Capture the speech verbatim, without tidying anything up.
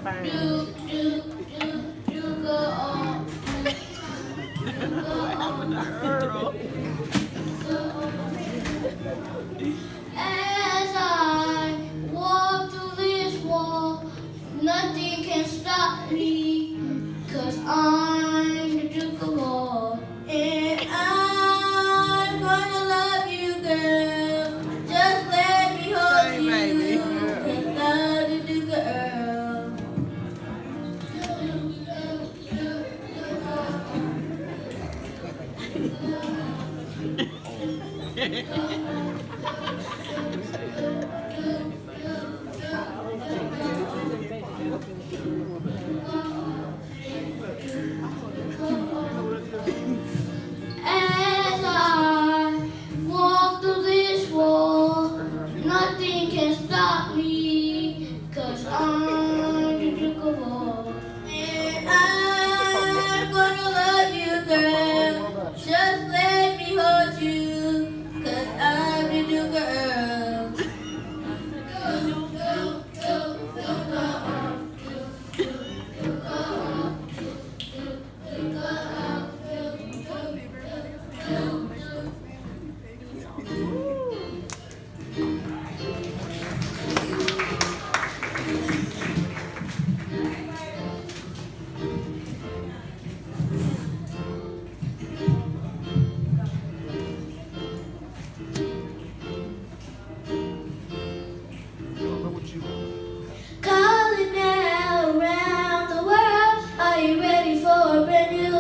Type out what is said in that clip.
do, do, do, do go on. As I walk through this wall, nothing can stop me, 'cause I'm the Duke of War. And I'm gonna love you, girl. Just let me hold you, 'cause I'm the Duke of Earl. As I walk through this wall, nothing can stop me, 'cause I'm the Duke of War. And I'm gonna love you, girl. Just let me hold you, 'cause I'm the Duke of Earl. Calling now around the world, are you ready for a brand new